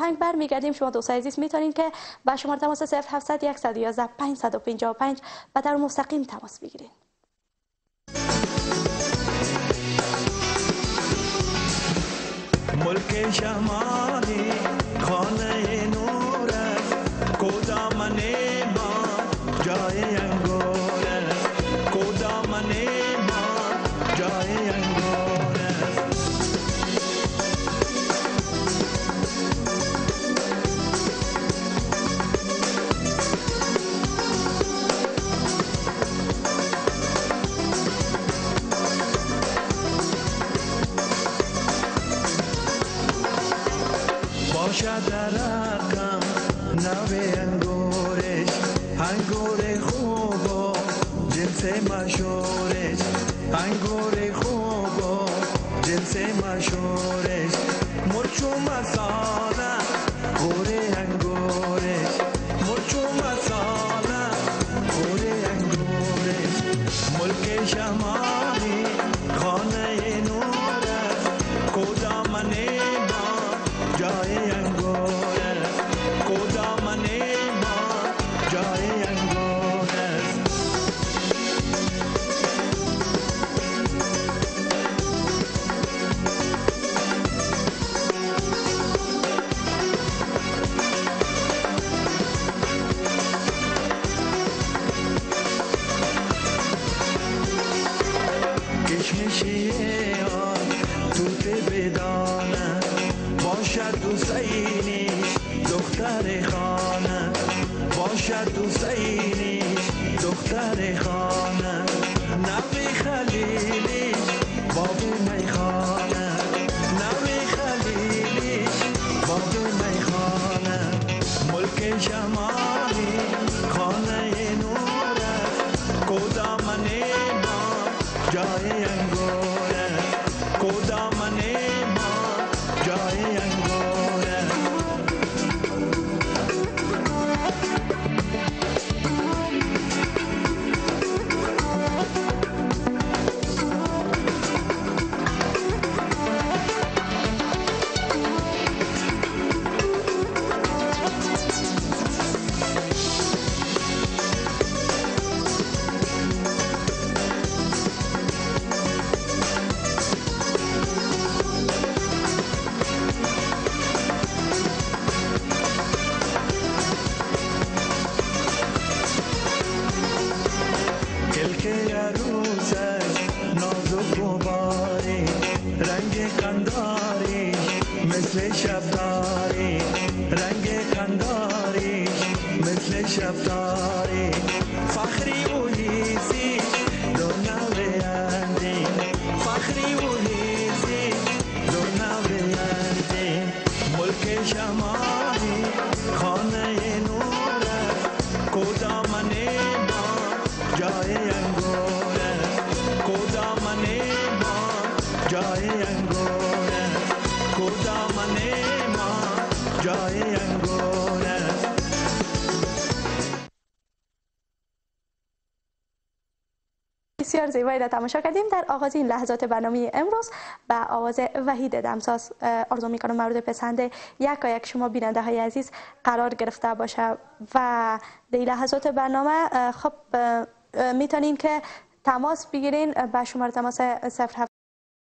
برمیگردیم. شما دوستان عزیز میتونید که با شماره تماس 0700 111 555 و در مستقیم تماس بگیرید. ملک شمالی خانه نور است، کدامن ما جای انگور است، کدامن ما جای انگور است. باشد در رقم نوی انگورش، انگور خوب و جنس مشهورش، انگور خوب و جنس مشهورش، مرچ و مساله گور انگورش، مرچ و مساله گور انگورش. ملک شمالی خانه نور است، کدامن جای انگور است، کدامن ما جای انگور است. کشمشی آن توت بدانه، باشد حسینیش دختر خانه، باشد حسینیش دختر خانه، نوی خلیلیش باب میخانه، نوی خلیلیش باب میخانه. ملک شمالی خانه نور است، کدامن ما جای انگور است، کدامن ما جای انگور است. کلک عروسش نازک و باری، رنگ قنداری مثل شفتاری، رنگ قنداری مثل شفتاری، فخری و هیزی دو نوه اندی، فخری و هیزی دو نوه اندی. ملک شمالی خانه نور است، کدامن ما جای انگور است، کدامن ما جای انگور است، کدامن ما جای انگور است. بسیار زیبایی را تماشا کردیم. در آغاز این لحظات برنامه امروز با آواز وحید دمساز آرزو میکنم مورد پسند یک شما بیننده های عزیز قرار گرفته باشه. و در لحظات برنامه خب میتونین که تماس بگیرین با شماره تماس 07